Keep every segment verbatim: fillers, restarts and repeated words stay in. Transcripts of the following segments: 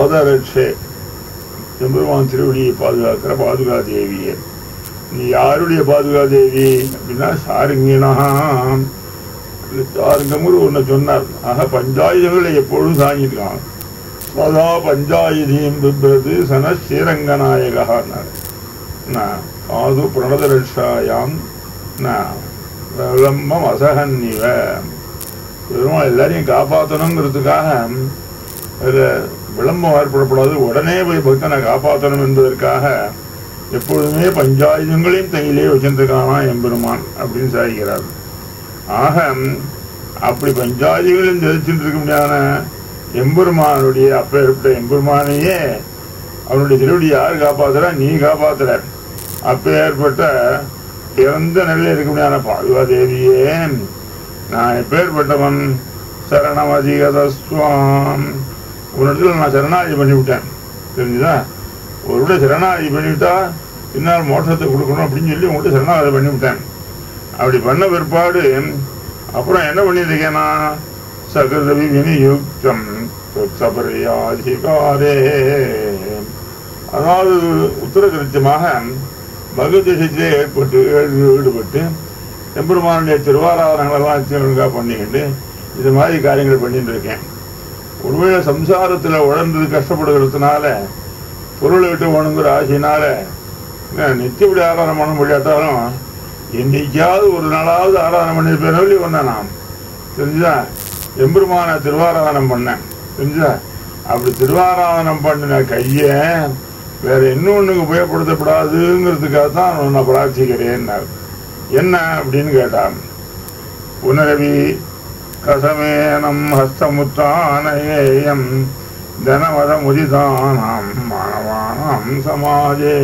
பாதரட்சே எம்பெருமான் திருவடியை பாதுகாக்கிற பாதுகா தேவியே. நீ யாருடைய பாதுகா தேவி அப்படின்னா சாருங்கினாம். சாருங்கமுரு ஒன்று சொன்னார். ஆக பஞ்சாயுதங்களை எப்பொழுதும் தாங்கியிருக்கான். சதா பஞ்சாயுதியும் பிப்ரது சன ஸ்ரீரங்கநாயகான்னார். காது பிரணதரட்சாயாம் விளம்பம் அசகன்னிவ. பெருமாள் எல்லாரையும் காப்பாற்றணுங்கிறதுக்காக அதில் விளம்பம் ஏற்படக்கூடாது, உடனே போய் பக்தனை காப்பாற்றணும் என்பதற்காக எப்பொழுதுமே பஞ்சாயுதங்களையும் தையிலே வச்சிருக்கானா எம்பெருமான் அப்படின்னு சாதிக்கிறார். ஆக அப்படி பஞ்சாயுதங்களையும் தெரிச்சுட்டு இருக்க முடியாத எம்பெருமானுடைய அப்பேற்பட்ட எம்பெருமானையே அவனுடைய திருவடி யார் காப்பாத்துற? நீ காப்பாத்துற. அப்பேற்பட்ட இறந்த நிலையில் இருக்க முடியாத பாதுகா தேவியே, நான் எப்பேற்பட்டவன் சரணமதிகதஸ்வாம். உன்னிடத்துல நான் சரணாகி பண்ணிவிட்டேன், தெரிஞ்சுதா? ஒரு சரணாகி பண்ணிவிட்டா பின்னால் மோட்சத்தை கொடுக்கணும் அப்படின்னு சொல்லி உங்கள்கிட்ட சரணாகதி பண்ணிவிட்டேன். அப்படி பண்ண பிற்பாடு அப்புறம் என்ன பண்ணியிருக்கேன்னா சகதவி வினியுக்தம் சபரியாதிகாரே. அதாவது உத்தரகிருத்தியமாக பகவத்கீதையிலே ஏற்பட்டு ஈடுபட்டு எம்பெருமானுடைய திருவாராதனங்களெல்லாம் ஒழுங்காக பண்ணிக்கிட்டு இது மாதிரி காரியங்கள் பண்ணிட்டு இருக்கேன். ஒருவேளை சம்சாரத்தில் உழந்து கஷ்டப்படுகிறதுனால பொருளை விட்டு வேணுங்கிற ஆசையினால நித்தியப்படி ஆராதனை பண்ண முடியாட்டாலும் என்னைக்காவது ஒரு நாளாவது ஆராதனை பண்ணியிருப்பேன் சொல்லி வந்தேன் நான், தெரிஞ்சுதா? எம்பெருமான திருவாராதனம் பண்ணேன், தெரிஞ்சுதா? அப்படி திருவாராதனம் பண்ணின கையை வேற இன்னொன்னுக்கு உபயோகப்படுத்தப்படாதுங்கிறதுக்காக தான் நான் பிரார்த்திக்கிறேன்னார். என்ன அப்படின்னு கேட்டான். புனரவி கசமேனம் ஹஸ்தமுத்தானேயம் தனமத முதிதானாம் மாணவானாம் சமாஜே.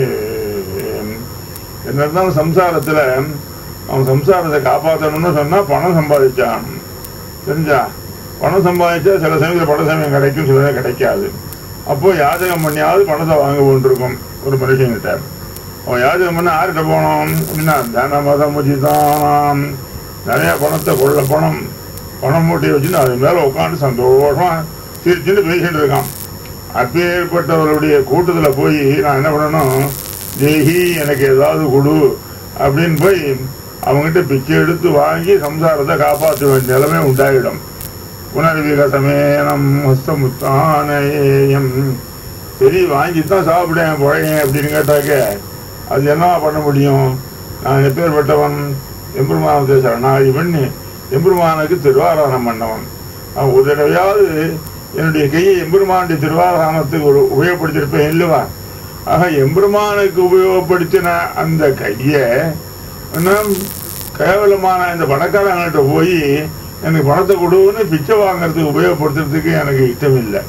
என்னதான் சம்சாரத்தில் அவன் சம்சாரத்தை காப்பாற்றணும்னு சொன்னால் பணம் சம்பாதிச்சான், தெரிஞ்சா? பணம் சம்பாதிச்சா சில சமயத்தில் பண சமயம் கிடைக்கும், சில சமயம் கிடைக்காது. அப்போ யாஜகம் பண்ணியாவது பணத்தை வாங்க கொண்டிருக்கும் ஒரு மனுஷங்கிட்ட. அவன் யாஜகம் பண்ண யார்கிட்ட போனோம் அப்படின்னா தனமத முதிதானாம், நிறைய பணத்தை கொள்ள பணம் பணம் மூட்டையை வச்சுன்னு அது மேலே உட்காந்து சந்தோஷமா சிரிச்சுட்டு பேசிட்டு இருக்கான். அப்பேற்பட்டவர்களுடைய கூட்டத்தில் போய் நான் என்ன பண்ணணும், தேகி எனக்கு ஏதாவது கொடு அப்படின்னு போய் அவங்ககிட்ட பிச்சை எடுத்து வாங்கி சம்சாரத்தை காப்பாற்ற வேண்டிய நிலைமை உண்டாயிடும். புனர்விகசமேனம் ஹஸ்தமுத்தானேயம். சரி வாங்கித்தான் சாப்பிட்டேன் பழையன் அப்படின்னு கேட்டாக்க அது என்ன பண்ண முடியும்? நான் எப்பேற்பட்டவன்? எம்பெருமானத்தை சரணாகி பண்ணி எம்பெருமானுக்கு திருவாராதனம் பண்ணவன். அவன் ஒரு தடவையாவது என்னுடைய கையை எம்பெருமானுடைய திருவாராதனத்துக்கு ஒரு உபயோகப்படுத்தியிருப்பேன் இல்லவா? ஆக எம்பெருமானுக்கு உபயோகப்படுத்தின அந்த கையை கேவலமான இந்த பணக்காரங்கள்ட்ட போய் எனக்கு பணத்தை கொடுன்னு பிச்சை வாங்கறதுக்கு உபயோகப்படுத்துறதுக்கு எனக்கு இஷ்டம் இல்லை.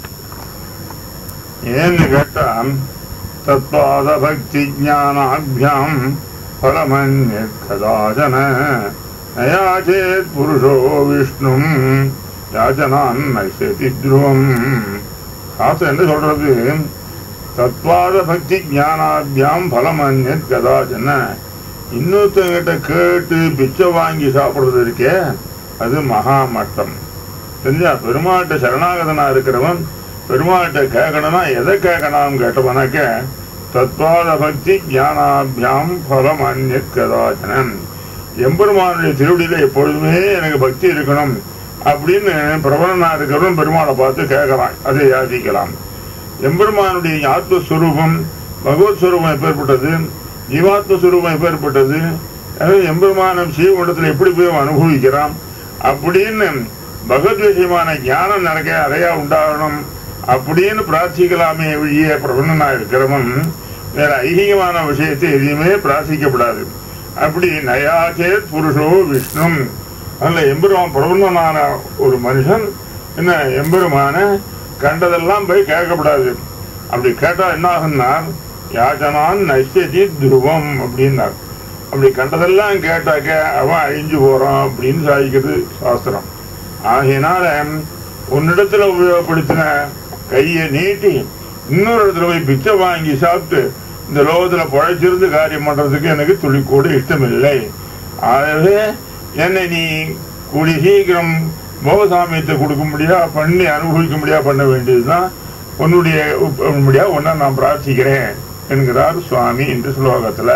ஏன்னு கேட்டான் தத்பாத பக்தி ஞானாபியாம் பலமன்யதாஜன நயாச்சேத் புருஷோ விஷ்ணும் யாச்சனான் நைஷதி துருவம். சாஸ்திரம் என்ன சொல்றது? தத்பாத பக்தி ஞானாபியாம் பலமன்யத் கதாஜன. இன்னொருத்தங்கிட்ட கேட்டு பிச்சை வாங்கி சாப்பிடுறது இருக்கே அது மகா மட்டம், தெரிஞ்சா? பெருமாள்கிட்ட சரணாகதனா இருக்கிறவன் பெருமாள்கிட்ட கேட்கணும்னா எதை கேட்கணும் கேட்டவனாக்க தத்பாத பக்தி ஞானாபியாம் பலம் அந்நியத் கதாச்சனன். எம்பெருமானுடைய திருவடியில எப்பொழுதுமே எனக்கு பக்தி இருக்கணும் அப்படின்னு பிரபலனா இருக்கிறவன் பெருமாளை பார்த்து கேட்கறான், அதை யாசிக்கலாம். எம்பெருமானுடைய ஆத்மஸ்வரூபம் பகவத் ஸ்வரூபம் எப்பேற்பட்டது, ஜீவாத்மஸ்வரூபம் எப்பேற்பட்டது, எம்பெருமானம் சீவகுண்டத்தில் எப்படி போய் அனுபவிக்கிறான் அப்படின்னு பகவத் விஷயமான ஞானம் நடக்க அறையா உண்டாகணும் அப்படின்னு பிரார்த்திக்கலாமே வழியே பிரபலனா இருக்கிறவன் வேற ஐகிகமான விஷயத்தை எதையுமே பிரார்த்திக்கப்படாது. அப்படி நயாச்சேத் புருஷோ விஷ்ணும். அதில் எம்பெருமான் பிரபலனான ஒரு மனுஷன் என்ன எம்பெருமான கண்டதெல்லாம் போய் கேட்கக்கூடாது. அப்படி கேட்டா என்ன ஆகுன்னா யாச்சனான் நைஷதி துருவம் அப்படின்னார். அப்படி கண்டதெல்லாம் கேட்டாக்க அவன் அழிஞ்சு போறான் அப்படின்னு சாதிக்கிறது சாஸ்திரம். ஆகையினால உன்னிடத்துல உபயோகப்படுத்தின கையை நீட்டி இன்னொரு இடத்துல போய் பிச்சை வாங்கி சாப்பிட்டு இந்த லோகத்துல பழைச்சிருந்து காரியம் பண்றதுக்கு எனக்கு துளி கூட இஷ்டமில்லை. ஆகவே என்னை நீ கூடி சீக்கிரம் போகசாமியத்தை கொடுக்க முடியா பண்ணி அனுபவிக்க முடியா பண்ண வேண்டியதுதான் உன்னுடைய முடியா உன்னை நான் பிரார்த்திக்கிறேன் என்கிறார் சுவாமி இந்த ஸ்லோகத்துல.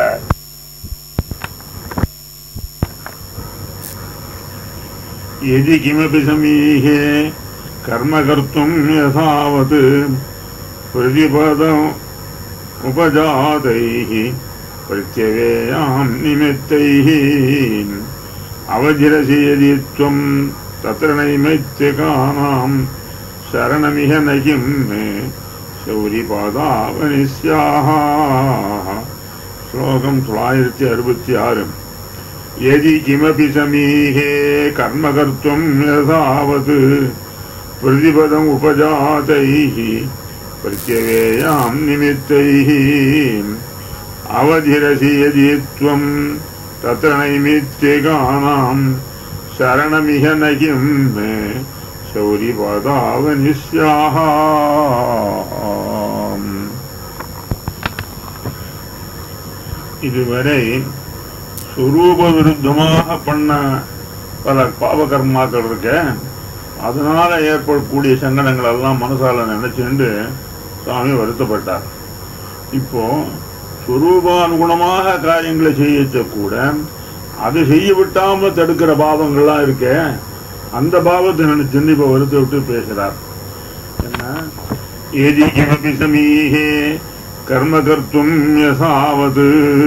எதி கிமபி சமீஹே கர்ம கர்த்தும் யசாவத் பிரதிபதம் உபஜாதைஹி பிரத்யவேயாம் நிமித்தைஹி அவஜிரசி யதி த்வம் தத்ர நைமித்யகானாம் சரணமிஹ நகிம் மே சௌரிபாதாவனிஸ்யாஹ. ஸ்லோகம் தொள்ளாயிரத்தி அறுபத்தி ஆறு. यदि किमपि समीहे कर्म कर्तुं यथावत् प्रतिपदम् उपजातैः प्रत्यवेयां निमित्तैः अवधिरसि यदि त्वं तत्र नैमित्तिकानां शरणमिह न किं मे शौरिपादावनिस्याः. இதுவரை சுரூப விருத்தமாக பண்ண பல பாவ கர்மாக்கள் இருக்க, அதனால ஏற்படக்கூடிய சங்கடங்கள் எல்லாம் மனசால நினைச்சுண்டு சுவாமி வருத்தப்பட்டார். இப்போ சுரூபானுகுணமாக காரியங்களை செய்யச்ச கூட அது செய்ய விட்டாம தடுக்கிற பாவங்கள்லாம் இருக்க, அந்த பாவத்தை நினைச்சுண்டு இப்ப வருத்த விட்டு பேசுறார். என்ன ஏதி கிமபி சமீஹே கர்ம கர்த்தும் யசாவது,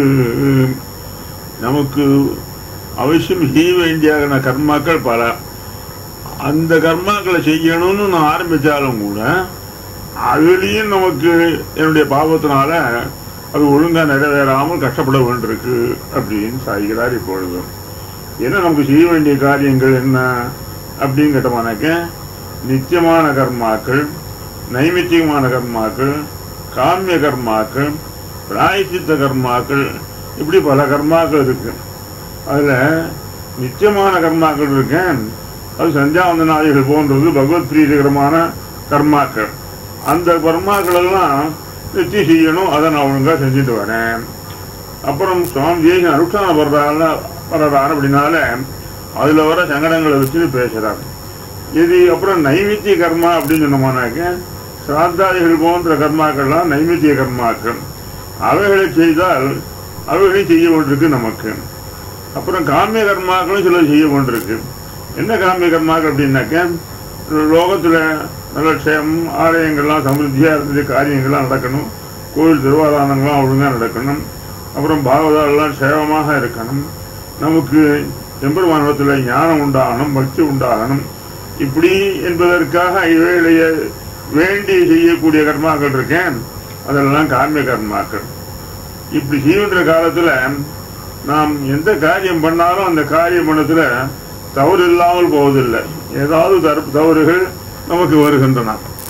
நமக்கு அவசியம் செய்ய வேண்டிய கர்மாக்கள் பல. அந்த கர்மாக்களை செய்யணும்னு நான் ஆரம்பிச்சாலும் கூட அதுலேயும் நமக்கு என்னுடைய பாவத்தினால அது ஒழுங்கா நிறைவேறாமல் கஷ்டப்பட வேண்டியிருக்கு அப்படின்னு சாய்கிறார். இப்பொழுது என்ன நமக்கு செய்ய வேண்டிய காரியங்கள் என்ன அப்படின்னு கேட்டோம்னாக்க, நித்தியமான கர்மாக்கள், நைமித்தியமான கர்மாக்கள், காமிய கர்மாக்கள், பிராயசித்த கர்மாக்கள், இப்படி பல கர்மாக்கள் இருக்கு. அதுல நிச்சயமான கர்மாக்கள் இருக்கேன், அது சந்தியாவந்தனாதிகள் போன்றது பகவத் பிரீதிகரமான கர்மாக்கள். அந்த கர்மாக்கள் எல்லாம் நிச்சயம் செய்யணும், அதை நான் ஒழுங்கா செஞ்சுட்டு வரேன். அப்புறம் சுவாமி தேசிய அனுஷ்டானம் வர்றால வர்றாரு அப்படின்னால அதுல வர சங்கடங்களை வச்சுன்னு பேசுறாரு. இது அப்புறம் நைமித்திய கர்மா அப்படின்னு சொன்னோம்னாக்க, சிராத்தாதிகள் போன்ற கர்மாக்கள்லாம் நைமித்திய கர்மாக்கள், அவைகளை செய்தால் அவைகளை செய்ய கொண்டிருக்கு நமக்கு. அப்புறம் காமிய கர்மாக்களும் சில செய்ய கொண்டிருக்கு. என்ன காமிய கர்மாக்கள் அப்படின்னாக்க, லோகத்துல நல்ல க்ஷேமம், ஆலயங்கள்லாம் சமிருத்தியா இருந்தது, காரியங்கள்லாம் நடக்கணும், கோவில் திருவாதானங்கள்லாம் ஒழுங்கா நடக்கணும், அப்புறம் பாகவதாலெல்லாம் சேவமாக இருக்கணும், நமக்கு எம்பெருமானத்துல ஞானம் உண்டாகணும், பக்தி உண்டாகணும், இப்படி என்பதற்காக இவைகளைய வேண்டி செய்யக்கூடிய கர்மாக்கள் இருக்கேன், அதெல்லாம் காமிய கர்மாக்கள். இப்படி செய்கின்ற காலத்துல நாம் எந்த காரியம் பண்ணாலும் அந்த காரியம் பண்ணத்துல தவறு இல்லாமல் போவதில்லை, ஏதாவது தவறுகள் நமக்கு வருகின்றன.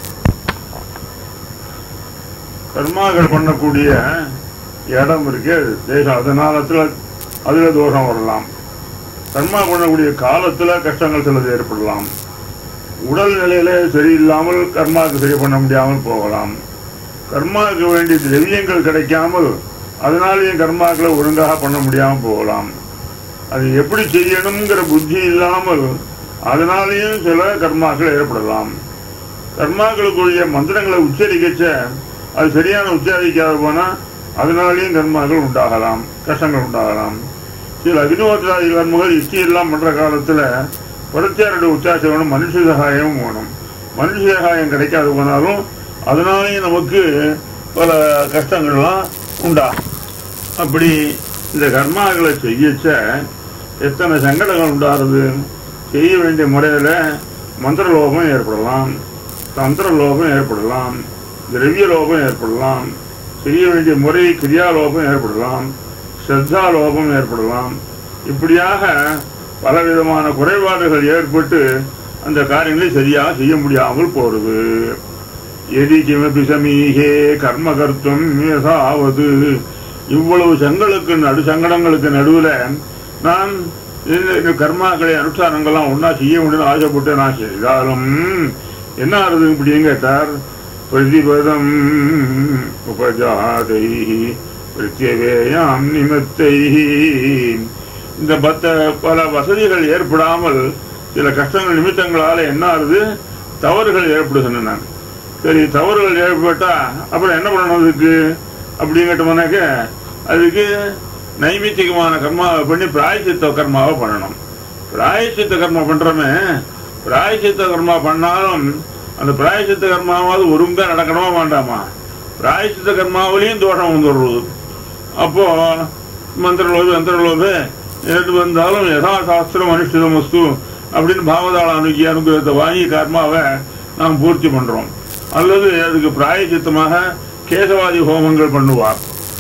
கர்மாக்கள் பண்ணக்கூடிய இடம் இருக்கு தேசம், அதனால அதுல தோஷம் வரலாம். கர்மா பண்ணக்கூடிய காலத்துல கஷ்டங்கள் சிலது ஏற்படலாம். உடல் நிலையில சரியில்லாமல் கர்மாவுக்கு சரி பண்ண முடியாமல் போகலாம். கர்மாவுக்கு வேண்டிய திரவியங்கள் கிடைக்காமல் அதனாலேயும் கர்மாக்களை ஒழுங்காக பண்ண முடியாமல் போகலாம். அது எப்படி செய்யணுங்கிற புத்தி இல்லாமல் அதனாலேயும் சில கர்மாக்கள் ஏற்படலாம். கர்மாக்களுக்குரிய மந்திரங்களை உச்சரிக்கச்ச அது சரியான உச்சரிக்காத போனா அதனாலேயும் கர்மாக்கள் உண்டாகலாம், கஷ்டங்கள் உண்டாகலாம். சில அக்னிஹோத்திராதி கர்மங்கள் இஷ்டி எல்லாம் பண்ற காலத்துல பரத்தியாருடைய உச்சாசம் வேணும், மனுஷ சகாயமும் வேணும். மனுஷ சகாயம் கிடைக்காது போனாலும் அதனாலேயும் நமக்கு பல கஷ்டங்கள்லாம் உண்டாகும். அப்படி இந்த கர்மாக்களை செய்யச்ச எத்தனை சங்கடங்கள் உண்டாருது. செய்ய வேண்டிய முறையில மந்திர லோபம் ஏற்படலாம், தந்திர லோபம் ஏற்படலாம், திரவிய லோபம் ஏற்படலாம், செய்ய வேண்டிய முறை கிரியா லோபம் ஏற்படலாம், ஸ்ரத்தா லோபம் ஏற்படலாம். இப்படியாக பலவிதமான குறைபாடுகள் ஏற்பட்டு அந்த காரியங்களை சரியாக செய்ய முடியாமல் போறது. எதி கிமபி சமீஹே கர்ம கர்த்தும் யசாவது, இவ்வளவு சங்களுக்கு நடு சங்கடங்களுக்கு நடுவில் நான் இந்த கர்மாக்களை அனுஷ்டானங்கள்லாம் ஒன்னா செய்ய முடியும் ஆசைப்பட்டு நான் செய்தாலும் என்ன ஆறுது இப்படின்னு கேட்டார். பிரதிபதம் உபஜாதை பிரத்யவேயாம் நிமித்தை, இந்த பத்த பல வசதிகள் ஏற்படாமல் சில கஷ்டங்கள் நிமித்தங்களால என்ன ஆறுது, தவறுகள் ஏற்படுகின்றன. சரி தவறுகள் ஏற்பட்டா அப்புறம் என்ன பண்ணணும் அதுக்கு அப்படின்னு கேட்டோம்னாக்க அதுக்கு நைமித்திகமான கர்மாவை பண்ணி பிராயசித்த கர்மாவை பண்ணணும். பிராயசித்த கர்மா பண்றோமே, பிராயசித்த கர்மா பண்ணாலும் அந்த பிராயசித்த கர்மாவாவது ஒருங்கா நடக்கணுமா வேண்டாமா? பிராயசித்த கர்மாவிலையும் தோஷம் வந்துடுறது. அப்போ மந்திரலோபு மந்திரலோபு எது வந்தாலும் யதாசாஸ்திரம் அனுஷ்டிதம் வஸ்து அப்படின்னு பாவதாள அணுகி அனுகிரகத்தை வாங்கி கர்மாவை நாம் பூர்த்தி பண்றோம். அல்லது அதுக்கு பிராயசித்தமாக கேசவாதி ஹோமங்கள் பண்ணுவார்.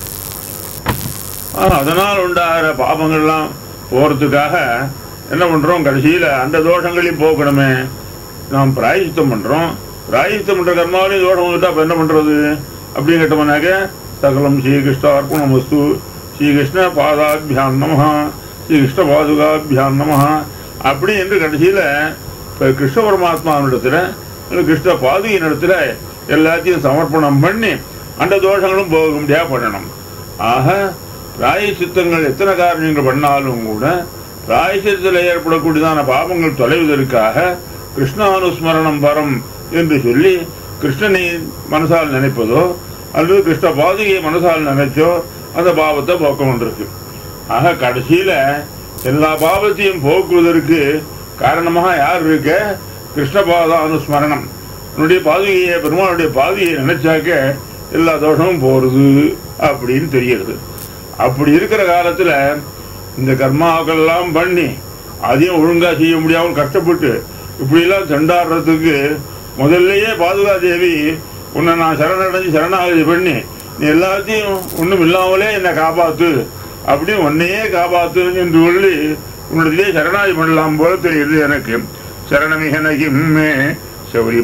அதனால் உண்டாகிற பாபங்கள்லாம் போறதுக்காக என்ன பண்றோம், கடைசியில அந்த தோஷங்களையும் போக்கணுமே நாம் பிராயசித்தம் பண்றோம். பிராயசித்தம் பண்ற கர்மாவிலையும் தோஷம் வந்துட்டா அப்ப என்ன பண்றது அப்படின்னு கேட்டோம்னாக்க சகலம் ஸ்ரீகிருஷ்ண அர்ப்பணம் வஸ்து ஸ்ரீகிருஷ்ண பாதாபியான் நமஹ ஸ்ரீகிருஷ்ண பாதுகாபியான் நமஹ அப்படி என்று கடைசியில இப்ப கிருஷ்ண பரமாத்மாவினிடத்துல கிருஷ்ண பாதுகையின் இடத்துல எல்லாத்தையும் சமர்ப்பணம் பண்ணி அந்த தோஷங்களும் போக முடியாது பண்ணணும். ஆக பிராயசித்தங்கள் எத்தனை காரணங்கள் பண்ணாலும் கூட பிராயசித்தத்தில் ஏற்படக்கூடியதான பாவங்கள் தொலைவதற்காக கிருஷ்ணானுஸ்மரணம் வரம் என்று சொல்லி கிருஷ்ணனை மனசால் நினைப்பதோ அல்லது கிருஷ்ண பாதுகையை மனசால் நினைச்சோ அந்த பாவத்தை போக்க கொண்டிருக்கு. ஆக கடைசியில எல்லா பாவத்தையும் போக்குவதற்கு காரணமாக யார் இருக்க, கிருஷ்ண பாதானுஸ்மரணம். உன்னுடைய பாதுகையை பெருமாளுடைய பாதுகையை நினைச்சாக்க எல்லா தோஷமும் போறது அப்படின்னு தெரிகிறது. அப்படி இருக்கிற காலத்துல இந்த கர்மாக்கெல்லாம் பண்ணி அதையும் ஒழுங்கா செய்ய முடியாமல் கஷ்டப்பட்டு இப்படி எல்லாம் செண்டாடுறதுக்கு முதல்லயே பாதுகா தேவி உன்னை நான் சரணடைஞ்சு சரணாகதி பண்ணி நீ எல்லாத்தையும் ஒண்ணும் இல்லாமலே என்னை காப்பாத்து அப்படி உன்னையே காப்பாத்து என்று சொல்லி உன்னிடத்திலே சரணாகி பண்ணலாம் போல தெரியுது எனக்கு. சரணமிகனகிம்மே சௌரி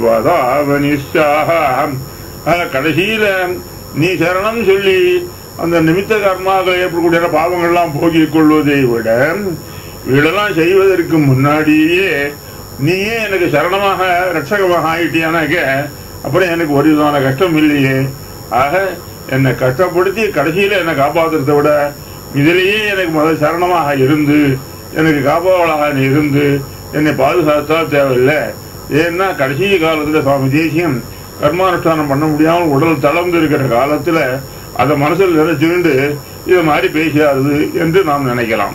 பாதாவனிஷாக கடைசியில நீ சரணம் சொல்லி அந்த நிமித்த கர்மாக்கள் ஏற்படக்கூடிய பாவங்கள்லாம் போக்கிக் கொள்வதை விட இதெல்லாம் செய்வதற்கு முன்னாடியே நீயே எனக்கு சரணமாக ரட்சகமாக ஆயிட்டியானாக்க அப்புறம் எனக்கு ஒரு விதமான கஷ்டம் இல்லையே. ஆக என்னை கஷ்டப்படுத்தி கடைசியில என்னை காப்பாற்றுறதை விட இதிலேயே எனக்கு முதல் சரணமாக இருந்து எனக்கு காப்பாவளாக இருந்து என்னை பாதுகாத்தா தேவையில்லை. ஏன்னா கடைசி காலத்துல சுவாமி தேசியம் கர்மானுஷ்டானம் பண்ண முடியாமல் உடல் தளர்ந்து இருக்கிற காலத்துல அதை மனசில் நினைச்சுண்டு இது மாதிரி பேசியாருது என்று நாம் நினைக்கலாம்.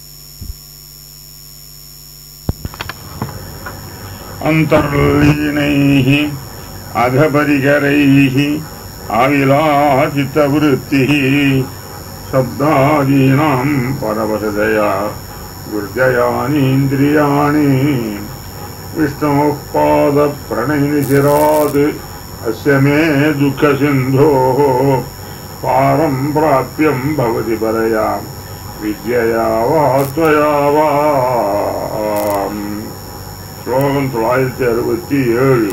அந்தர்லீனைஹி அகபரிகரைஹி ஆவிலாசித்த விருத்திஹி சப்தாதீனாம் பரவசதயா குர்ஜயானீந்திரியாணி விஷ்ணோः பாத பிரணயநிசிராத் அஸ்ய மே துக்க சிந்தோः பாரம் பிராப்யம் பவதி பரயா வித்யயா வா த்வயா வா. ஸ்லோகம் தொள்ளாயிரத்தி அறுபத்தி ஏழு.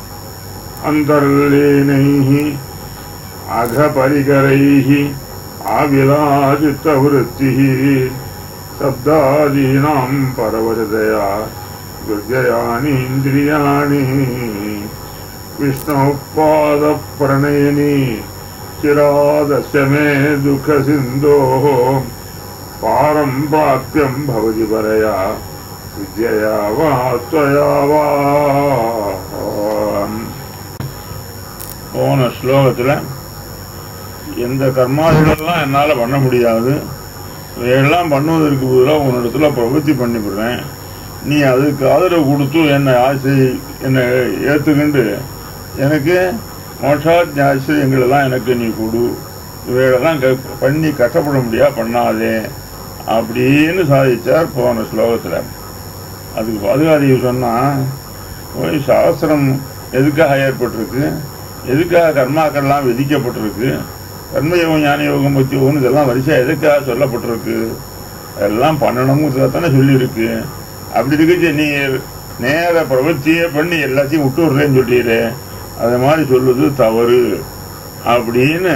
அந்தர்லீனைஹி அகபரிகரைஹி ஆவிலாசித்த விருத்திஹி சப்தாதீனாம் பரவசதயா குர்ஜயானீந்திரியாணி விஷ்ணோः பாத பிரணயனி சிராதஸ்ய மே துக்க சிந்தோः பாரம் பிராப்யம் பவதி பரயா வித்யயா வா த்வயா வா. போன ஸ்லோகத்துல எந்த கர்மாதிகளெல்லாம் என்னால பண்ண முடியாது, இதையெல்லாம் பண்ணுவதற்கு பதிலாக உன்னிடத்துல பிரவൃத்தி பண்ணிவிடுறேன், நீ அதுக்கு ஆதரவு கொடுத்து என்னை ஆசை என்னை ஏற்றுக்கிண்டு எனக்கு மோட்சாத் ஆச்சரியங்களெல்லாம் எனக்கு நீ கொடு, இவைகளெல்லாம் பண்ணி கஷ்டப்பட முடியா பண்ணாதே அப்படின்னு சாதிச்சார் போன ஸ்லோகத்தில். அதுக்கு பாதுகாதேவி சொன்னா, போய் சாஸ்திரம் எதுக்காக ஏற்பட்டிருக்கு, எதுக்காக கர்மாக்கள்லாம் விதிக்கப்பட்டிருக்கு, கர்மயோகம் ஞான யோகம் பற்றி யோகம் இதெல்லாம் வரிசையாக எதுக்காக சொல்லப்பட்டிருக்கு, அதெல்லாம் பண்ணணுங்கிறத தானே சொல்லியிருக்கு. அப்படி இருக்கு நீ நேர பிரவൃத்தியே பண்ணி எல்லாத்தையும் விட்டு விடுறேன்னு சொல்லிடுறே, அது மாதிரி சொல்லுது தவறு அப்படின்னு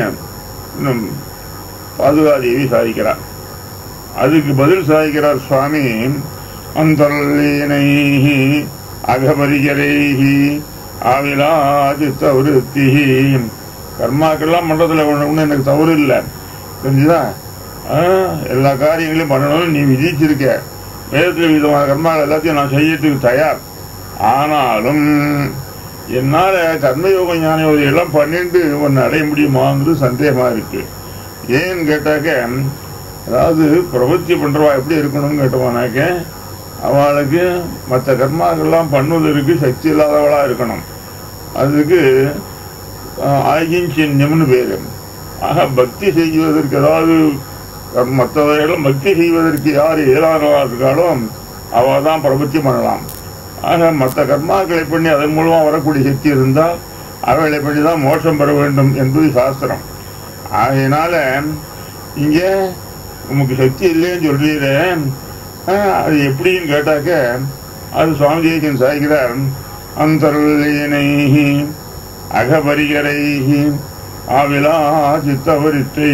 பாதுகாதேவி சாதிக்கிறார். அதுக்கு பதில் சாதிக்கிறார் சுவாமி. அந்தர்லீனைஹி அகபரிகரைஹி ஆவிலாசித்த விருத்திஹி. கர்மாக்கெல்லாம் பண்றதுல ஒண்ணு எனக்கு தவறு இல்லை, தெரிஞ்சுதா? எல்லா காரியங்களையும் பண்ணணும்னு நீ விதிச்சிருக்க, வேதத்தில் விதமான கர்மாக்கள் எல்லாத்தையும் நான் செய்யறதுக்கு தயார். ஆனாலும் என்னால கர்மயோக ஞான யோகம் எல்லாம் பண்ணிட்டு ஒன்னு அடைய முடியுமாங்கிறது சந்தேகமா இருக்கு. ஏன்னு கேட்டாக்க, அதாவது பிரபத்தி பண்றவா எப்படி இருக்கணும்னு கேட்டவானாக்க, அவளுக்கு மற்ற கர்மாக்கள்லாம் பண்ணுவதற்கு சக்தி இல்லாதவளா இருக்கணும். அதுக்கு ஆகிஞ்சன்யம்னு பேரு. ஆக பக்தி செய்வதற்கு, அதாவது மற்றவர்களும் பக்தி செய்வதற்கு யார் இயலாதவா இருக்காளோ அவள் தான் பிரபத்தி பண்ணலாம். ஆக மற்ற கர்மாக்களை பண்ணி அதன் மூலமா வரக்கூடிய சக்தி இருந்தால் அவைகளை பண்ணி தான் மோட்சம் பெற வேண்டும் என்பது சாஸ்திரம். ஆகையினால இங்க உமக்கு சக்தி இல்லைன்னு சொல்றீரேன், அது எப்படின்னு கேட்டாக்க அது சுவாமி தேசிகன் சாய்கிறார். அந்தர்லீனை அகபரிகரை ஆவிலா சித்தவரித்தை.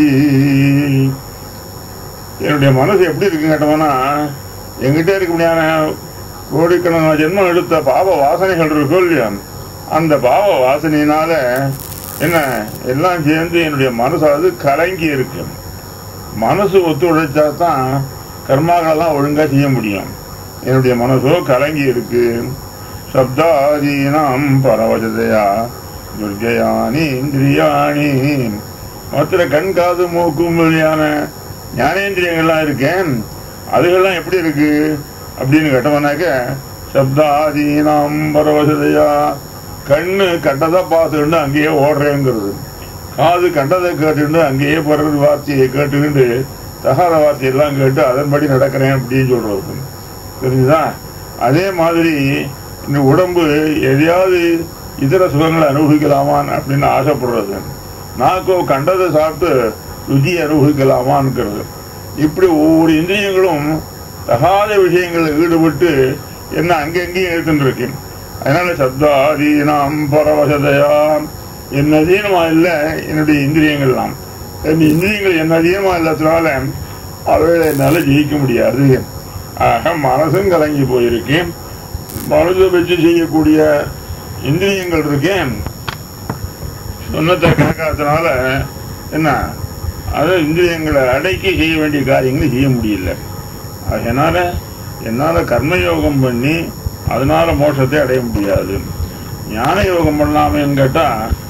என்னுடைய மனசு எப்படி இருக்குன்னு கேட்டோம்னா, எங்கிட்ட இருக்க முடியாத கோடிக்கணக்கான ஜென்மம் எடுத்த பாவ வாசனைகள் இருக்கோ இல்லையா, அந்த பாவ வாசனையினால என்ன எல்லாம் சேர்ந்து என்னுடைய மனசாவது கலங்கி இருக்கு. மனசு ஒத்துழைச்சா தான் கர்மாக்கெல்லாம் ஒழுங்கா செய்ய முடியும். என்னுடைய மனசோ கலங்கி இருக்கு. சப்தாதீனாம் பரவசதையா துர்ஜயானி இந்திரியாணி. மற்ற கண் காது மூக்கு முதலியான ஞானேந்திரியங்கள்லாம் இருக்கேன், அதுகள்லாம் எப்படி இருக்கு அப்படின்னு கேட்டவனாக்க, சப்தாதீனாம் பரவசதையா, கண்ணு கண்டதை பார்த்துக்கிட்டு அங்கேயே ஓடுறேங்கிறது, காது கண்டதை கேட்டுக்கிட்டு அங்கேயே பிறகு வார்த்தையை கேட்டுக்கிட்டு தகாத வார்த்தையெல்லாம் கேட்டு அதன்படி நடக்கிறேன் அப்படின்னு சொல்றது. தெரிஞ்சுதான்? அதே மாதிரி இந்த உடம்பு எதையாவது இதர சுகங்களை அனுபவிக்கலாமான் அப்படின்னு ஆசைப்படுறது, நாக்கோ கண்டதை சாப்பிட்டு ருச்சியை அனுபவிக்கலாமான்ங்கிறது. இப்படி ஒவ்வொரு இந்திரியங்களும் தகாத விஷயங்களில் ஈடுபட்டு என்ன அங்கங்கேயும் எடுத்துட்டு இருக்கேன். அதனால சப்தாதீனாம் பரவசதையா, என்ன அதீனமா இல்லை என்னுடைய இந்திரியங்கள்லாம். என் இந்திரியங்கள் என்ன அதீனமா இல்லாததுனால அவைகளை என்னால ஜெயிக்க முடியாது. ஆக மனசும் கலங்கி போயிருக்கேன். மனதை வச்சு செய்யக்கூடிய இந்திரியங்கள் இருக்கேன், சொன்னத்தை கணக்காதனால என்ன அது இந்திரியங்களை அடக்கி செய்ய வேண்டிய காரியங்களை செய்ய முடியல. அதனால என்னால கர்மயோகம் பண்ணி அதனால மோட்சத்தை அடைய முடியாது. ஞான யோகம் பண்ணலாமேன்னு கேட்டா,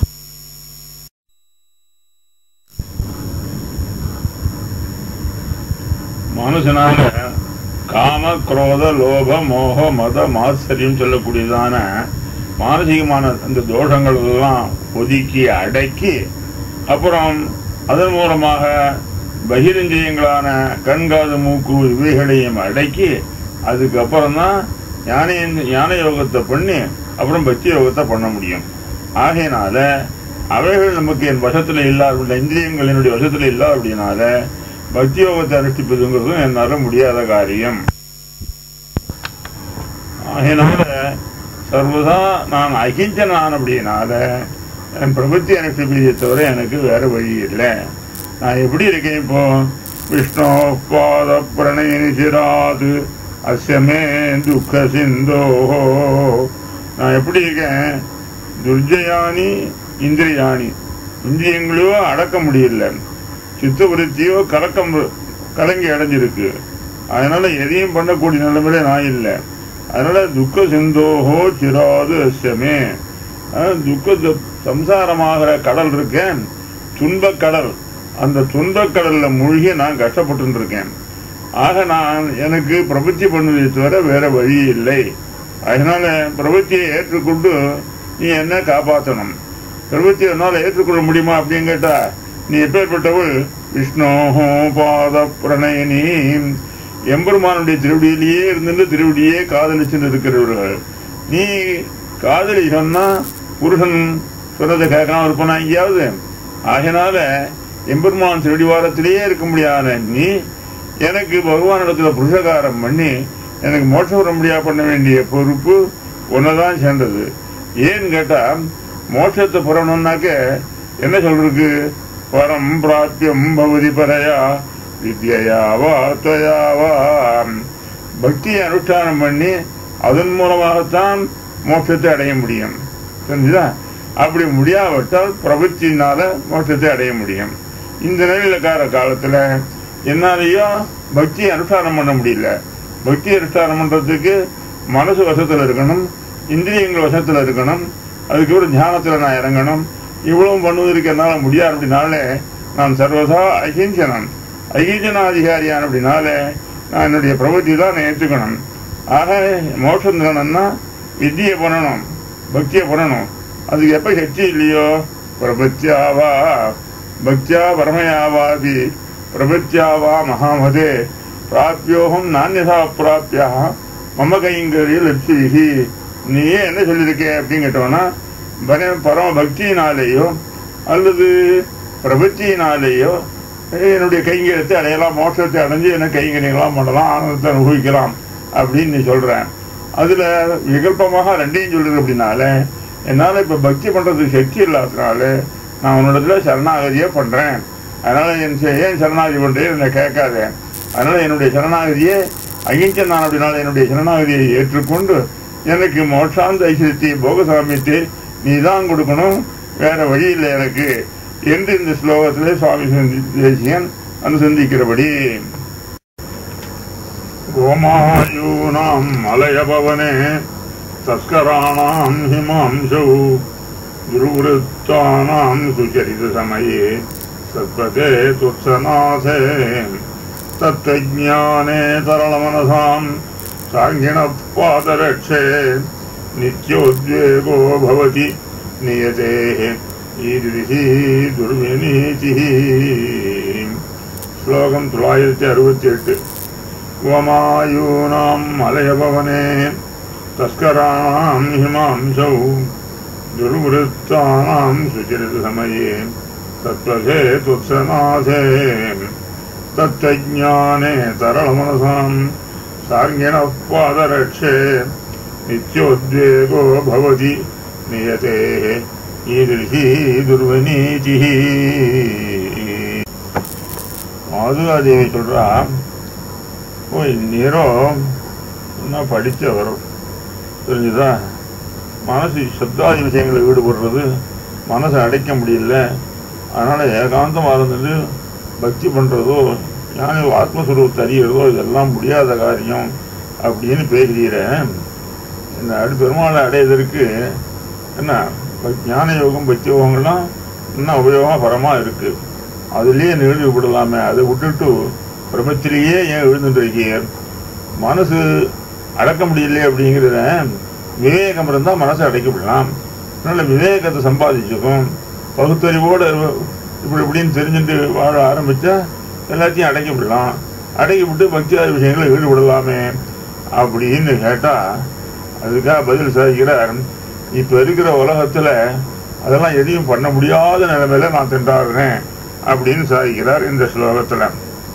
மனுஷனால காம குரோத லோப மோக மத மாத்சரியம் சொல்லக்கூடியதான மானசீகமான அந்த தோஷங்கள் எல்லாம் ஒதுக்கி அடக்கி, அப்புறம் அதன் மூலமாக பகிரஞ்சயங்களான கண்காது மூக்கு இவைகளையும் அடக்கி, அதுக்கப்புறம் தான் ஞான ஞான யோகத்தை பண்ணி அப்புறம் பக்தி யோகத்தை பண்ண முடியும். ஆகையினால அவைகள் நமக்கு என் வசத்துல இல்லாத, இந்திரியங்கள் என்னுடைய வசத்துல இல்லாத அப்படின்னால பக்தி யோகத்தை அனுஷ்டிப்பதுங்கிறதும் என்னால முடியாத காரியம். ஆகையினால சர்வதா நான் அகிஞ்சனான் அப்படின்னால என் பிரபத்தி அனுஷ்டிப்பதை தவிர எனக்கு வேற வழி இல்லை. நான் எப்படி இருக்கேன் இப்போ? விஷ்ணு பாத பிரணயினி சிராது அஸ்யமே துக்க சிந்தோ. நான் எப்படி இருக்கேன்? துர்ஜயானி இந்திரியாணி, இந்திரியங்களையோ அடக்க முடியல, சித்தவருத்தியோ கலக்கம் கலங்கி அடைஞ்சிருக்கு. அதனால எதையும் பண்ணக்கூடிய நிலைமையில நான் இல்லை. அதனால துக்க சிந்தோஹோ சிராது அஸ்யமே. துக்க சம்சாரமாகிற கடல் இருக்கேன், துன்பக் கடல். அந்த துன்பக் கடல்ல மூழ்கி நான் கஷ்டப்பட்டு இருக்கேன். ஆக நான் எனக்கு பிரபத்தி பண்ணுவதை தவிர வேற வழி இல்லை. அதனால பிரபத்தியை ஏற்றுக்கொண்டு நீ என்ன காப்பாற்றணும். பிரபத்தியை என்னால் ஏற்றுக்கொள்ள முடியுமா அப்படின்னு கேட்டா, நீ எப்பேற்பட்டவள்? விஷ்ணோஹோ பாத பிரணயினி, எம்பெருமானுடைய திருவடியிலேயே இருந்துட்டு திருவடியே காதலிச்சுட்டு இருக்கிறவர்கள். நீ காதலி சொன்னா புருஷன் சொல்றதை கேட்காம இருப்பானா எங்கேயாவது? ஆகினால எம்பெருமான் திருடிவாரத்திலேயே இருக்க முடியாத நீ எனக்கு பகவானிடத்துல புருஷகாரம் பண்ணி எனக்கு மோட்சம் வர முடியா பண்ண வேண்டிய பொறுப்பு ஒன்னதான் சேர்ந்தது. ஏன்னு கேட்டா, மோட்சத்தை புறணும்னாக்க என்ன சொல்றதுக்கு? பரம் பிராப்தியம் பவதி பரையா வித்யாவா துவயாவா. பக்தியை அனுஷ்டானம் பண்ணி அதன் மூலமாகத்தான் மோட்சத்தை அடைய முடியும். தெரிஞ்சுதா? அப்படி முடியாவிட்டால் பிரபத்தினால மோட்சத்தை அடைய முடியும். இந்த நிலையில கார காலத்துல என்னாலேயோ பக்தியை அனுஷ்டானம் பண்ண முடியல. பக்தி அனுஷ்டானம் பண்றதுக்கு மனசு வசத்துல இருக்கணும், இந்திரியங்கள் வசத்தில் இருக்கணும், அதுக்கப்புறம் தியானத்தில் நான் இறங்கணும். இவ்வளவும் பண்ணுவதற்கு என்னால் முடியாது. அப்படின்னாலே நான் சர்வதா அகிஞ்சனன், அகிஞ்சனாதிகாரியான். அப்படின்னாலே நான் என்னுடைய பிரபத்தி தான் ஏற்றுக்கணும். ஆக மோட்சம் தரணும்னா வித்தியை பண்ணணும், பக்தியை பண்ணணும். அதுக்கு எப்போ சக்தி இல்லையோ பிரபத்தியாவா பக்தியா பரமயாவாதி பிரபத்தியாவா மகாமதே பிராப்பியோகம் நானியதா பிராப்பியா மம கைங்கரியில் லட்சிகி. நீயே என்ன சொல்லியிருக்க அப்படின்னு கேட்டோம்னா, பரம பக்தியினாலேயோ அல்லது பிரபத்தியினாலேயோ என்னுடைய கைங்கரியத்தை அடையலாம், மோட்சத்தை அடைஞ்சு என்ன கைங்கரியங்களாம் பண்ணலாம், ஆனந்தத்தை அனுபவிக்கலாம் அப்படின்னு நீ சொல்கிறேன். அதில் விகல்பமாக ரெண்டையும் சொல்லுது. அப்படின்னால என்னால் இப்போ பக்தி பண்ணுறதுக்கு சக்தி இல்லாததுனால நான் உன்னிடத்துல சரணாகதியே பண்ணுறேன். அதனால் என் ஏன் சரணாகதி பண்ணுறேன் என்னை கேட்காத. அதனால் என்னுடைய சரணாகதியை அகிஞ்சன் நான். அப்படின்னால என்னுடைய சரணாகதியை ஏற்றுக்கொண்டு எனக்கு மோட்சாந்த ஐஸ்வரியத்தை போகசாமியத்தை நீ தான் கொடுக்கணும், வேற வழி இல்லை எனக்கு என்று இந்த ஸ்லோகத்திலே சுவாமி தேசிகன் அனுசந்திக்கிறபடி கோமாயூனாம் மலயபவனே தஸ்கராணாம் ஹிமாம்சௌ குருவருத்தானாம் சுச்சரித சமயே சத்பதே துத்சநாதே தத்ஞானே தரளமனசாம் சாங்கிண பாதரட்சே நித்யோத்வேகோ பவதி நியதே ஈதிரிஹி துர்விநீதிஹி. ஸ்லோகம் தொள்ளாயிரத்தி அறுபத்தி எட்டு. கோமாயூனாம் மலயபவனே தஸ்கராணாம் ஹிமாம்சௌ துர்வருத்தானாம் சுச்சரித சமயே தத்வசே துத்சநாதே தத்ஞானே தரளமனசாம் சாங்கிண பாதரட்சே நித்யோத்வேகோ பவதி நியதே ஈதிரிஹி துர்விநீதிஹி. மாதுகாதேவி சொல்றா, ஓய் நீரோ இன்னும் படித்தவர் தெரிஞ்சுதா, மனசு சப்தாதி விஷயங்களில் ஈடுபடுறது மனசை அடைக்க முடியல, அதனால் ஏகாந்தமாக இருந்தது பக்தி பண்ணுறதோ ஞான ஆத்மஸ்வரூபத்தை அறிகிறதோ இதெல்லாம் முடியாத காரியம் அப்படின்னு பேசுகிறேன். இந்த அடி பெருமாளை அடையதற்கு என்ன ஞான யோகம் பக்தி யோகங்கள்லாம் இன்னும் உபயோகமாக பரமாக இருக்குது. அதுலேயே நிகழ்வுபடலாமே, அதை விட்டுட்டு பிரபத்திலேயே ஏன் எழுந்துட்டு இருக்கீர்? மனசு அடக்க முடியலையே அப்படிங்கிறத விவேகம் இருந்தால் மனசை அடைக்கப்படலாம். அதனால் விவேகத்தை சம்பாதிச்சுக்கும் பகுத்தறிவோடு இப்படி இப்படின்னு தெரிஞ்சுட்டு வாழ ஆரம்பித்தா எல்லாத்தையும் அடைக்கப்படலாம். அடைக்கப்பட்டு பக்தியாத விஷயங்களை ஈடுபடலாமே அப்படின்னு கேட்டால் அதுக்காக பதில் சாதிக்கிறார். இப்போ இருக்கிற உலகத்தில் அதெல்லாம் எதையும் பண்ண முடியாத நிலைமையில நான் திண்டாடுறேன் அப்படின்னு சாதிக்கிறார் இந்த ஸ்லோகத்தில்.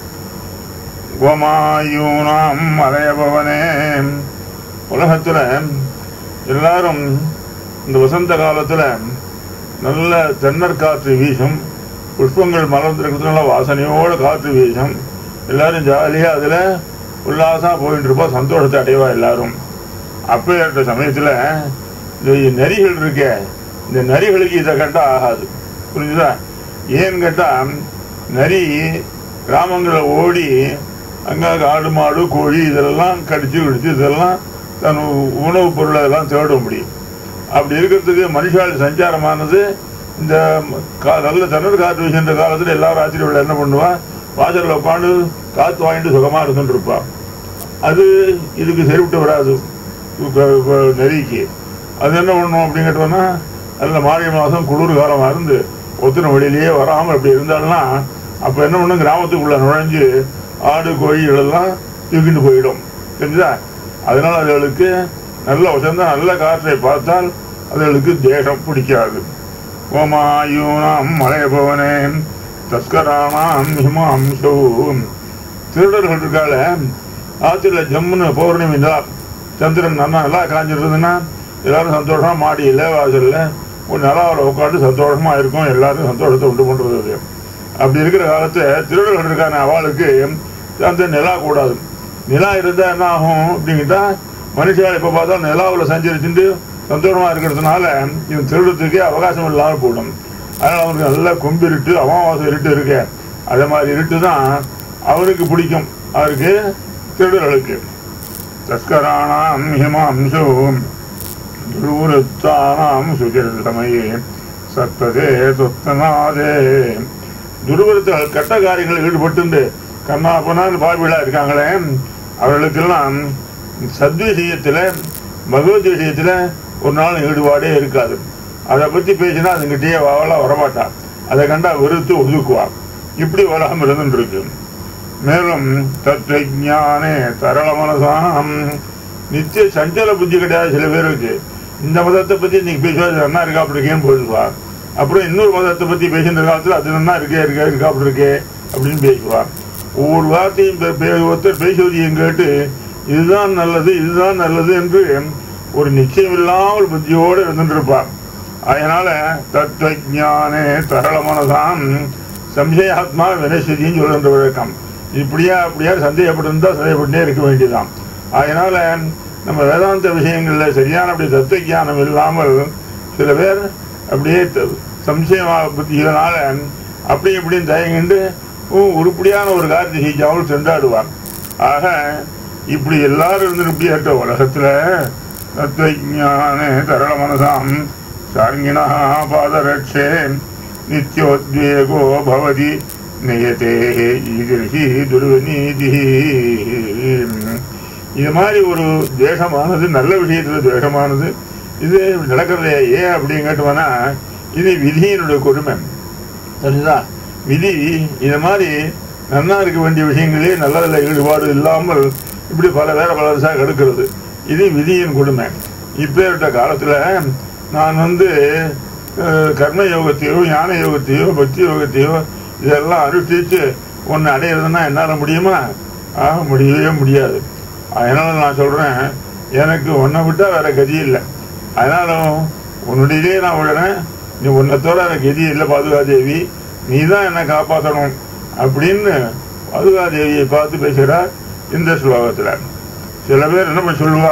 கோமாயூனாம் மலையபவனே, உலகத்தில் எல்லாரும் இந்த வசந்த காலத்தில் நல்ல தென்னர் காற்று வீசும், புஷ்பங்கள் மலர்ந்துருக்கிறதுனால வாசனையோடு காற்று வீசும், எல்லாரும் ஜாலியாக அதில் உல்லாசமாக போயிட்டு இருப்போம், சந்தோஷத்தை அடைவா எல்லாரும். அப்போ இருக்கிற சமயத்தில் இந்த நரிகள் இருக்க, இந்த நரிகளுக்கு இதை கேட்டால் ஆகாது, புரிஞ்சுதா? ஏன்னு கேட்டால் நரி கிராமங்களை ஓடி அங்கே ஆடு மாடு கோழி இதெல்லாம் கடிச்சு கடிச்சு இதெல்லாம் தன் உணவுப் பொருளை எல்லாம் தேட முடியும். அப்படி இருக்கிறதுக்கு மனுஷால் சஞ்சாரமானது இந்த கா நல்ல தண்ணீர் காற்று வீசுகின்ற காலத்தில் எல்லாரும் ராத்திரி உள்ள என்ன பண்ணுவா, வாசலில் உட்காந்து காற்று வாங்கிட்டு சுகமாக இருந்துட்டு இருப்பா. அது இதுக்கு சரிவிட்டு வராது நெறிக்கு. அது என்ன பண்ணணும் அப்படின்னு கேட்டோம்னா, அதில் மார்கழி மாதம் குளிர் காலமாக இருந்து ஒத்துன வழியிலேயே வராமல் அப்படி இருந்தாலும்னா அப்போ என்ன பண்ணும், கிராமத்துக்குள்ளே நுழைஞ்சு ஆடு கோழிகளெல்லாம் தூக்கிட்டு போயிடும், தெரிஞ்சுதா? அதனால் அதுகளுக்கு நல்ல வசந்த நல்ல காற்றை பார்த்தால் அதுகளுக்கு தேசம் பிடிக்காது. கோமாயூனாம் மலையபவனே தஸ்கரானாம் ஹிமாம்சோ, திருடர்கள் இருக்கால ஆற்றுல ஜம்முன்னு பௌர்ணமி தான் சந்திரன் நல்லா நல்லா காஞ்சிருந்ததுன்னா எல்லாரும் சந்தோஷமா மாடியில் வாசலில் ஒரு நிலாவில் உட்காந்து சந்தோஷமா இருக்கும், எல்லாரும் சந்தோஷத்தை உண்டு பண்ணுறது. அப்படி இருக்கிற காலத்தை திருடர்கள் இருக்கான அவளுக்கு அந்த நிலா கூடாது. நிலா இருந்தால் என்ன ஆகும் அப்படிங்கிட்டா, மனுஷால் இப்போ பார்த்தா நிலாவில் சஞ்சரிச்சுட்டு சந்தோஷமா இருக்கிறதுனால இவன் திருடத்துக்கே அவகாசம் இல்லாமல் போடும். அதனால் அவனுக்கு நல்லா கொம்பு இருட்டு அமாவாசை இருட்டு இருக்க, அதே மாதிரி இருட்டு தான் அவனுக்கு பிடிக்கும், அவருக்கு திருடர்களுக்கு. தஸ்கரானாம் ஹிமாம்சோ துருவருத்தானாம் சுகிருதமையே சத்ததே சொத்தனாதே. துருவருத்தால் கெட்ட காரியங்களில் ஈடுபட்டு கண்ணா பொண்ணான்னு பாபிகளா இருக்காங்களே, அவர்களுக்கெல்லாம் சத்விஷயத்துல பகவத் விஷயத்துல ஒரு நாள் ஈடுபாடே இருக்காது. அதை பத்தி பேசினா அதுங்கிட்டே வாவலா வரமாட்டா, அதை கண்டா வெறுத்து ஒதுக்குவா. இப்படி வராமல் இருந்துருக்கு. மேலும் தத்துவஞானே தரள மனசாம் நித்திய சஞ்சல புத்தி கிடையாது சில பேருக்கு. இந்த மதத்தை பத்தி இன்னைக்கு பேசுவா நல்லா இருக்கா அப்படி இருக்கேன்னு போயிடுவா. அப்புறம் இன்னொரு மதத்தை பத்தி பேசின காலத்துல அது நல்லா இருக்கே இருக்கா இருக்கா அப்படி இருக்கே அப்படின்னு பேசுவா. ஒவ்வொரு வார்த்தையும் ஒருத்தர் பேசுவதையும் கேட்டு இதுதான் நல்லது இதுதான் நல்லது என்று ஒரு நிச்சயம் இல்லாமல் புத்தியோடு இருந்துருப்பார். அதனால தத்துவஞானே தரள மனசாம் சம்சயாத்மா வினசதின்னு சொல்கின்ற வழக்கம். இப்படியா அப்படியா சந்தேகப்பட்டிருந்தா சந்தேகப்பட்டே இருக்க வேண்டியதான். அதனால நம்ம வேதாந்த விஷயங்கள்ல சரியான அப்படி தத்துவ ஞானம் இல்லாமல் சில பேர் அப்படியே சம்சயமா புத்திகளால அப்படி இப்படின்னு தயங்கிண்டு உருப்படியான ஒரு காரியத்தை செய்யாமல் சென்றாடுவார். ஆக இப்படி எல்லாரும் இருந்து இப்படி ஏற்ற உலகத்துல தத்துவஞானே தரள மனசாம் சார்ங்கினா பாதரட்சே நித்யோத்வேகோ பவதி நியதே ஈதிர்ஹி துர்வநீதி. இது மாதிரி ஒரு துவேஷமானது நல்ல விஷயத்துல துவேஷமானது இது நடக்கிறதே ஏன் அப்படின்னு கேட்டோம்னா இது விதியினுடைய கொடுமை. சரிதா? விதி இது மாதிரி நன்னா இருக்க வேண்டிய விஷயங்களே நல்லதில் ஈடுபாடு இல்லாமல் இப்படி பல வேற பலரசாக கெடுக்கிறது. இது விதியின் கொடுமை. இப்பேற்பட்ட காலத்துல நான் வந்து கர்ம யோகத்தையோ ஞான யோகத்தையோ பக்தி யோகத்தையோ இதெல்லாம் அனுஷ்டிச்சு ஒன்று அடையிறதுன்னா என்னால் முடியுமா? ஆக முடியவே முடியாது. அதனால நான் சொல்றேன், எனக்கு உன்னை விட்டா வேற கதி இல்லை. அதனாலும் உன்னுடையதே நான் விடுறேன். நீ உன்னத்தோட எனக்கு கதி இல்லை பாதுகாதேவி, நீ தான் என்னை காப்பாற்றணும் அப்படின்னு பாதுகாதேவியை பார்த்து பேசுகிறார் இந்த ஸ்லோகத்துல. சில பேர் என்ன சொல்லுவா,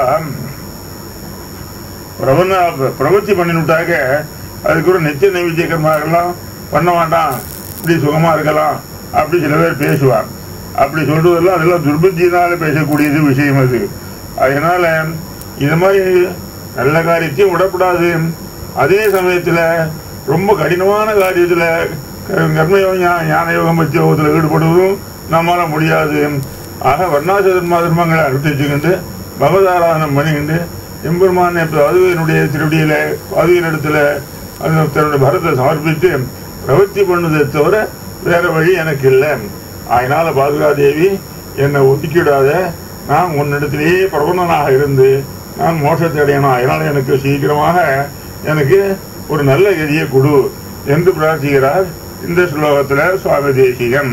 பிரபந்த பிரவர்த்தி பண்ணிவிட்டாக்க அதுக்கு ஒரு நித்திய நைவேத்திய கர்மாக்கெல்லாம் பண்ண வேண்டாம், இப்படி சுகமா இருக்கலாம் அப்படி சில பேர் பேசுவார். அப்படி சொல்றதெல்லாம் அதெல்லாம் துர்புத்தியினால பேசக்கூடியது விஷயம் அது. அதனால இது மாதிரி நல்ல காரியத்தையும் விடக்கூடாது. அதே சமயத்துல ரொம்ப கடினமான காரியத்துல கர்மயோகம் ஞான யோகம் பற்றி யோகத்தில் ஈடுபடுவதும் நம்மளால முடியாது. ஆக வர்ணாசிரம தர்மங்களை அனுஷ்டிச்சுக்கிண்டு பகவதாராதனம் பண்ணிக்கிண்டு எம்பெருமான அதுவினுடைய திருவடியில அதுவின் இடத்துல தன்னுடைய பரத்தை சமர்ப்பித்து பிரவர்த்தி பண்ணுவதை தவிர வேற வழி எனக்கு இல்லை. அதனால பாதுகாதேவி என்னை ஒதுக்கிடாத, நான் உன்னிடத்திலேயே பிரபந்தனாக இருந்து நான் மோட்சத்தை அடையணும். அதனால எனக்கு சீக்கிரமாக எனக்கு ஒரு நல்ல கதியை கொடு என்று பிரார்த்திக்கிறார் இந்த ஸ்லோகத்துல சுவாமி தேசிகன்.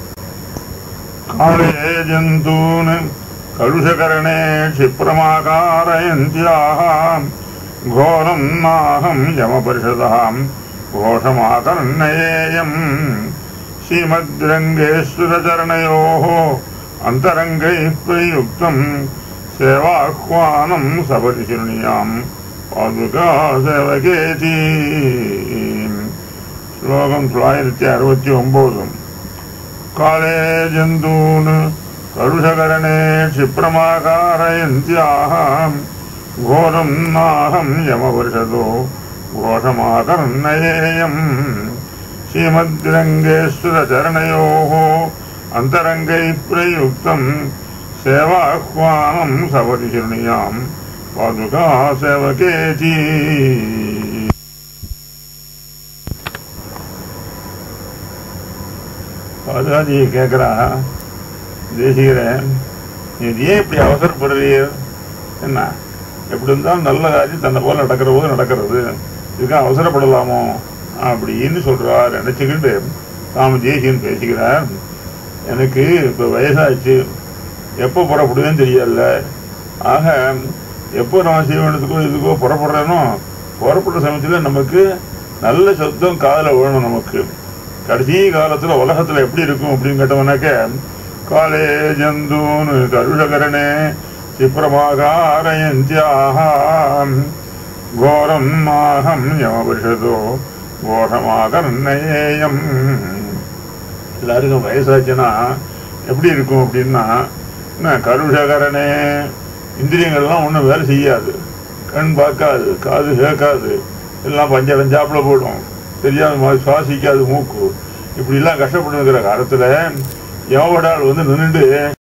காலே ஜந்தூன் கலுஷகரணே க்ஷிப்ரமாகாரயந்த்யாஹ கோரம் நாஹம் யமபரிஷதாம் கோஷமாகர்ணயேயம் ஸ்ரீமத்ரங்கேஸ்வரச்சரணயோः அந்தரங்கைः பிரயுக்தம் சேவாஹ்வானம் சபதி சிருணியாம் பாதுகா சேவகேதி. ஸ்லோகம் தொள்ளாயிரத்தி அறுபத்தி ஒன்பது. காலே ஜந்தூன் கருஷகரணே க்ஷிப்ரமாகாரயந்த்யாஹ கோரம் நாஹம் யமபரிஷதோ கோஷமாகர்ணயேயம் ஸ்ரீமத்ரங்கேஸ்வரச்சரணயோः அந்தரங்கைः பிரயுக்தம் சேவாஹ்வானம் சபதி சிருணியாம் பாதுகா சேவகேதி. பாதுகாஜி கேட்கிறா, தேசிக்கிறேன் நீ ஏன் இப்படி அவசரப்படுறீர்? என்ன எப்படி இருந்தாலும் நல்ல காரியம் தன்னை போல நடக்கிற போது நடக்கிறது, இதுக்காக அவசரப்படலாமோ அப்படின்னு சொல்றார். நினைச்சுக்கிட்டு சாமி தேசியன் பேசிக்கிறார். எனக்கு இப்போ வயசாச்சு, எப்போ புறப்படுவேன்னு தெரியல. ஆக எப்போ நான் செய்வனத்துக்கோ இதுக்கோ புறப்படுறேனோ புறப்படுற சமயத்தில் நமக்கு நல்ல சப்தம் காதில் வேணும். நமக்கு கடைசி காலத்தில் உலகத்தில் எப்படி இருக்கும் அப்படின்னு கேட்டோம்னாக்க, காலே ஜந்தூன் கருஷகரணே க்ஷிப்ரமாகாரயந்த்யாஹ கோரம் நாஹம் யமபரிஷதோ கோஷமாகர்ணயேயம். எல்லாருக்கும் வயசாச்சுன்னா எப்படி இருக்கும் அப்படின்னா, என்ன கருஷகரணே இந்திரியங்கள்லாம் ஒன்றும் வேலை செய்யாது. கண் பார்க்காது, காது கேட்காது, எல்லாம் பஞ்ச பஞ்சாப்புல போடும், தெரியாத மாதிரி சுவாசிக்காது மூக்கு, இப்படிலாம் கஷ்டப்பட்டு இருக்கிற காலத்துல யமபடால் வந்து நின்றுட்டு